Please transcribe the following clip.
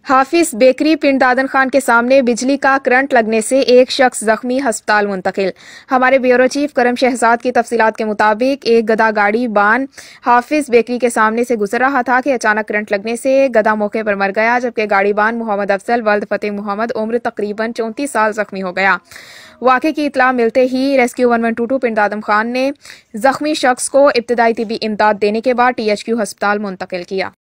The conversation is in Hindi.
हाफिज बेकरी पिंड दादन खान के सामने बिजली का करंट लगने से एक शख्स जख्मी, अस्पताल मुंतकिल। हमारे ब्यूरो चीफ करम शहजाद की तफसीलात के मुताबिक एक गधा गाड़ी बान हाफिज बेकरी के सामने से गुजर रहा था कि अचानक करंट लगने से गधा मौके पर मर गया, जबकि गाड़ी बान मोहम्मद अफजल वल्द फतेह मोहम्मद उम्र तकरीबन 34 साल जख्मी हो गया। वाक़े की इतला मिलते ही रेस्क्यू 1122 पिंड दादम खान ने जख्मी शख्स को इब्तदाई तिबी इमदाद देने के बाद THQ अस्पताल मुंतकिल किया।